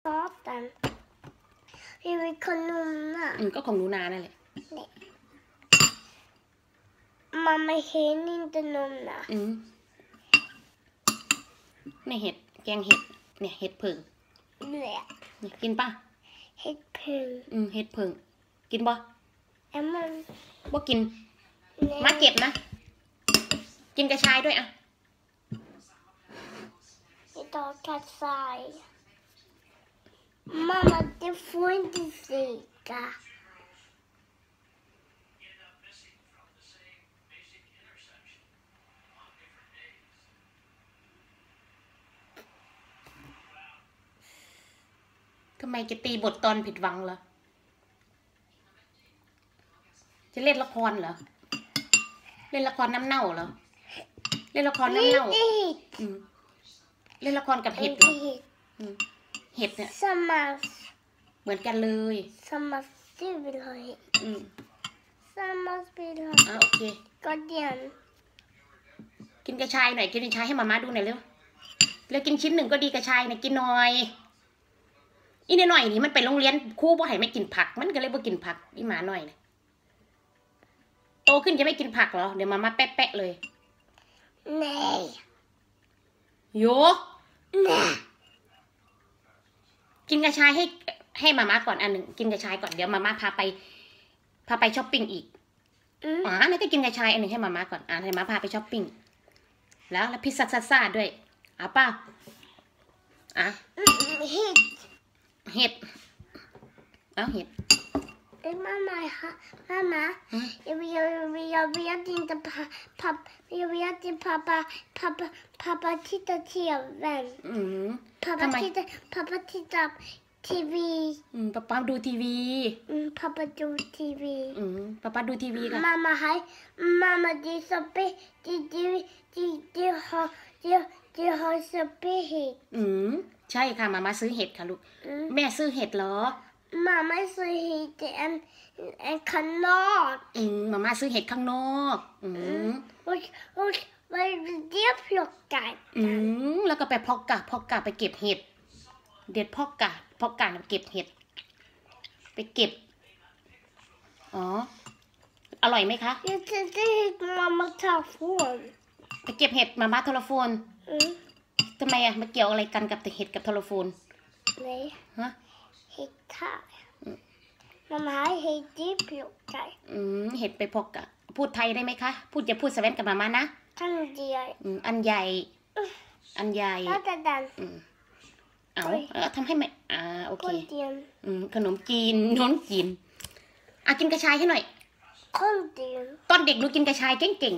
maten. Vi vill kanona. ก็ของหนูนานั่นแหละ Nej. Mamma hinner inte numna. เนี่ยเห็ดแกงเห็ดเนี่ยเห็ดผึ่ง Nej. เนี่ยกินป่ะ Helt pung. เห็ดผึ่งกินบ่ Emman. บ่กิน Nej. มาเก็บนะกินกระชายด้วยอ่ะ Idag kassaj. Mamma, du får inte fika. ทำไมจะตีบทตอนผิดหวังเหรอจะเล่นละครเหรอเล่นละครน้ำเน่าเหรอเล่นละครน้ำเน่าเล่นละครกับเห็ดเหรอเห็ดเนี่ย Samma. เหมือนกันเลย Samma du vill ha hit. Samma vill ha. โอเค Guardian. กินกระชายหน่อยกินกระชายให้มาม่าดูหน่อยเร็วแล้วกินชิ้นหนึ่งก็ดีกระชายเนี่ยกินหน่อยอีนหน่อยนี่มันไปโรงเรียนครูบ่ให้ไม่กินผักมันก็เลยบ่กินผักอีหมาหน่อยเนี่ยโตขึ้นจะไม่กินผักเหรอเดี๋ยวมาม่าแปะเลย Nej. โย Nej. กินกระชายให้มาม่าก่อนอันหนึ่งกินกระชายก่อนเดี๋ยวมาม่าพาไปช้อปปิ้งอีกนั่นก็กินกระชายอันหนึ่งให้มาม่าก่อนให้มาพาไปช้อปปิ้งแล้วพิซซ่าด้วยป่ะเห็ดเห็ด Mamma, jag vet inte pappa tittar TV:n. Pappa tittar TV. ป๊าดูทีวี Pappaดูทีวีป๊าดูทีวีค่ะ Mamma, det är så du har så het. ใช่ค่ะมาม่าซื้อเห็ดค่ะลูกแม่ซื้อเห็ดเหรอ Mamma så hit en kanat. มาม่าซื้อเห็ดข้างนอก Och vad är det plockar? แล้วก็ไปพอกกะไปเก็บเห็ดเด็ดพอกกะไปเก็บเห็ดไปเก็บอร่อยไหมคะ Jag tänkte hit mamma telefon. ไปเก็บเห็ดมาม่าโทรโฟนทำไมมาเกี่ยวอะไรกันกับเห็ดกับโทรโฟน Nej. ฮะ Hitta. Mamma har hit det plockar. เห็ดไปพอกกะพูดไทยได้ไหมคะอย่าพูดสเวนกับมาม่านะ Kan du göra? อันใหญ่ Vänta den. ทำให้ไหมโอเค Guardian. ขนมจีนกินกระชายให้หน่อย Guardian. ตอนเด็กหนูกินกระชายเก่ง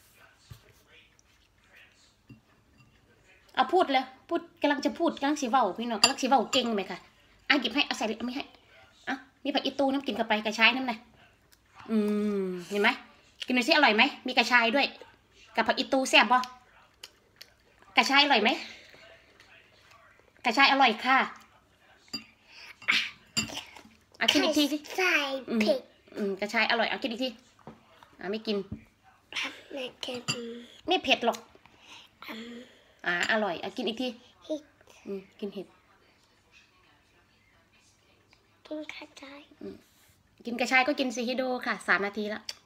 พูดเลยกำลังจะพูดกำลังสิเว้าพี่น้องกำลังสิเว้าเก่งไหมคะหยิบให้เอาใส่ไม่ให้มีผักอีตูน้ำกินเข้าไปกระชายน้ำนะเห็นไหมกินหน่อยสิอร่อยไหมมีกระชายด้วยกับผักอีตูแซ่บป่ะกระชายอร่อยไหมกระชายอร่อยค่ะกินอีกทีสิใส่เผ็ดกระชายอร่อยกินอีกทีไม่กินไม่เผ็ดหรอกอร่อยกินอีกทีกินเห็ดกินกระชายกินกระชายก็กินซีฮิโดค่ะ3 นาทีแล้ว